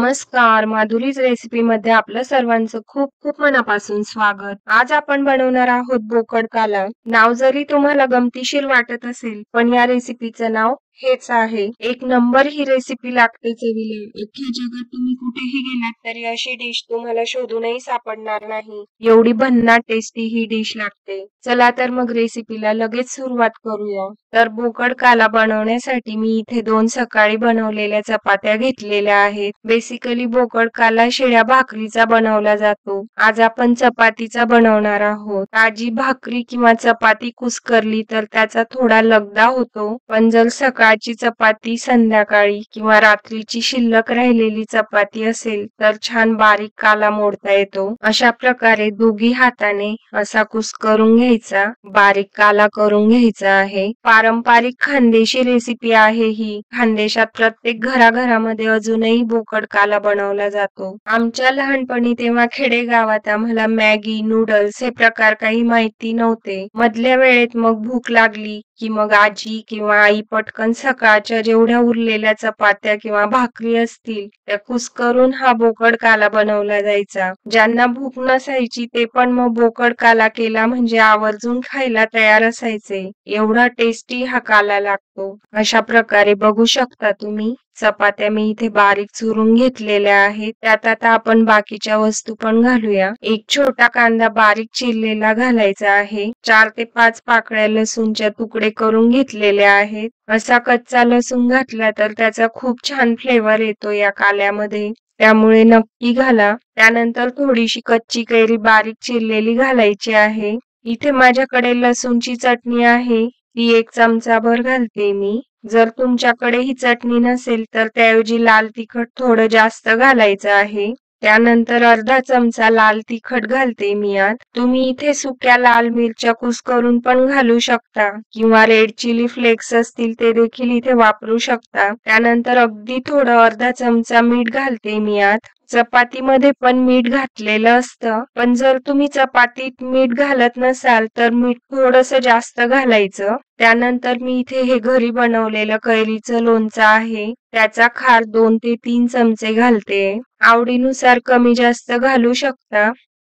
नमस्कार, माधुरीज रेसिपीमध्ये आपलं सर्वांचं खूप खूप मनापासून स्वागत। आज आपण बनवणार आहोत बोकड काला। नाव जरी तुम्हाला गमतीशीर वाटत असेल, पण या रेसिपीचं नाव हेच आहे। एक नंबर ही रेसिपी लागते चवीला। अख्ख्या जगात तुम्ही कुठेही गेलात तरी अशी डिश तुम्हाला शोधूनही सापडणार नाही, एवढी भन्नाट टेस्टी ही डिश लागते। चला तर मग रेसिपीला लगेच सुरुवात करूया। तर बोकड काला बनवण्यासाठी मी इथे 2 सकाळी बनवलेल्या चपात्या घेतलेल्या आहेत। बेसिकली बोकड काला शिळ्या भाकरीचा बनवला जातो। आज आपण चपातीचा बनवणार आहोत। ताजी भाकरी किंवा चपाती कुस्करली तर त्याचा थोडा लगदा होतो, पण जर सकाळची चपाती संध्याकाळी किंवा रात्रीची शिल्लक राहिलेली चपाती असेल तर छान बारीक काला मोडता येतो। अशा प्रकारे दोघी हाताने असा कुस्करून घ्यायचा, बारीक काला करून घ्यायचा आहे। पारंपरिक खानदेशी रेसिपी आहे ही। खानदेशात प्रत्येक घराघरामध्ये अजूनही बोकड काला बनवला जातो। आमच्या लहानपणी तेव्हा खेडेगावात आम्हाला मॅगी, नूडल्स हे प्रकार काही माहिती नव्हते। मधल्या वेळेत मग भूक लागली की मग आजी किंवा आई पटकन सकाळच्या जेवढ्या उरलेल्या चपात्या किंवा भाकरी असतील त्या कुस्करून हा बोकड काला बनवला जायचा। ज्यांना भूक नसायची ते पण मग बोकड काला केला म्हणजे आवर्जून खायला तयार असायचे। एवढा टेस्टी हा काला लागतो। अशा प्रकारे बघू शकता तुम्ही चपात्या मी इथे बारीक चुरून घेतलेल्या आहेत। त्यात आता आपण बाकीच्या वस्तू पण घालूया। एक छोटा कांदा बारीक चिरलेला घालायचा आहे। 4 ते 5 पाकळ्या लसूणच्या तुकडे करून घेतलेले आहेत। असा कच्चा लसूण घातला तर त्याचा खूप छान फ्लेवर येतो या काल्यामध्ये, त्यामुळे नक्की घाला। त्यानंतर थोडीशी कच्ची कैरी बारीक चिरलेली घालायची आहे। इथे माझ्याकडे लसूणची चटणी आहे, ती 1 चमचाभर घालते मी। जर तुमच्याकडे ही चटणी नसेल तर त्याऐवजी लाल तिखट थोडं जास्त घालायचं आहे। त्यानंतर अर्धा चमचा लाल तिखट घालते मी यात। तुम्ही इथे सुक्या लाल मिरच्या कुस्करून पण घालू शकता किंवा रेड चिली फ्लेक्स असतील ते देखील इथे वापरू शकता। त्यानंतर अगदी थोडं अर्धा चमचा मीठ घालते मी यात। चपातीमध्ये पण मीठ घातलेलं असतं, पण जर तुम्ही चपातीत मीठ घालत नसाल तर मीठ थोडंसं जास्त घालायचं। त्यानंतर मी इथे हे घरी बनवलेलं कैरीचं लोणचं आहे, त्याचा खार 2 ते 3 चमचे घालते। आवडीनुसार कमी जास्त घालू शकता।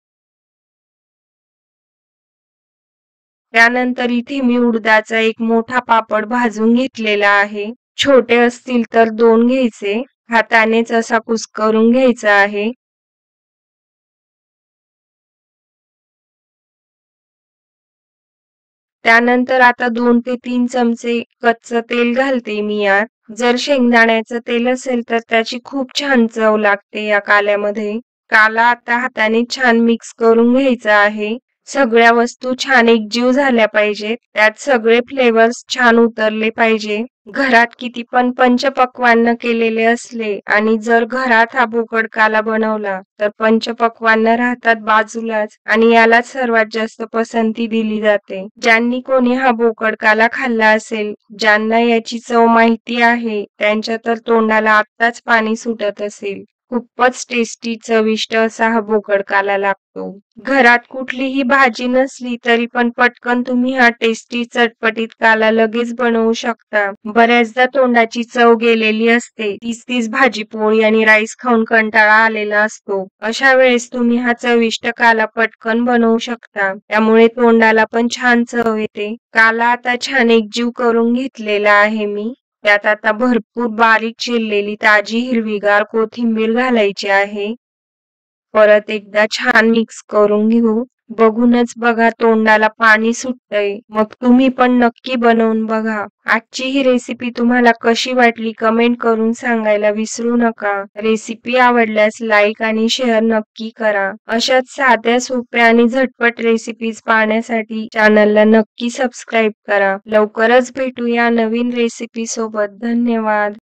त्यानंतर इथे मी उडदाचा एक मोठा पापड भाजून घेतलेला आहे। छोटे असतील तर 2 घ्यायचे। हातानेच असा कुस्करून घ्यायचा आहे। त्यानंतर आता 2 ते 3 चमचे कच्चं तेल घालते मी यात। जर शेंगदाण्याचं तेल असेल तर त्याची खूप छान चव लागते या काल्यामध्ये। काला आता हाताने छान मिक्स करून घ्यायचा आहे। सगळ्या वस्तू छान एकजीव झाल्या पाहिजेत, त्यात सगळे फ्लेवर्स छान उतरले पाहिजे। घरात किती पण पंचपक्वान्न केलेले असले आणि जर घरात हा बोकड काला बनवला तर पंचपक्वान्न राहतात बाजूलाच आणि यालाच सर्वात जास्त पसंती दिली जाते। ज्यांनी कोणी हा बोकड काला खाल्ला असेल, ज्यांना याची चव माहिती आहे, त्यांच्या तर तोंडाला आत्ताच पाणी सुटत असेल। खूपच टेस्टी चविष्ट असा हा बोकड काला लागतो। घरात कुठलीही भाजी नसली तरी पण पटकन तुम्ही हा टेस्टी चटपटीत काला लगेच बनवू शकता। बऱ्याचदा तोंडाची चव गेलेली असते, तीच भाजी पोळी आणि राईस खाऊन कंटाळा आलेला असतो। अशा वेळेस तुम्ही हा चविष्ट काला पटकन बनवू शकता, त्यामुळे तोंडाला पण छान चव येते। काला आता छान एकजीव करून घेतलेला आहे मी। त्यात आता भरपूर बारीक चिरलेली ताजी हिरवीगार कोथिंबीर घालायची आहे। परत एकदा छान मिक्स करून घेऊ। बघूनच बघा तोंडाला पाणी सुटतंय, मग तुम्ही पण नक्की बनवून बघा। आजची ही रेसिपी तुम्हाला कशी वाटली कमेंट करून सांगायला विसरू नका। रेसिपी आवडल्यास लाईक आणि शेअर नक्की करा। अशाच साध्या सोप्या आणि झटपट रेसिपीज पाहण्यासाठी चॅनलला नक्की सबस्क्राईब करा। लवकरच भेटूया नवीन रेसिपी सोबत। धन्यवाद।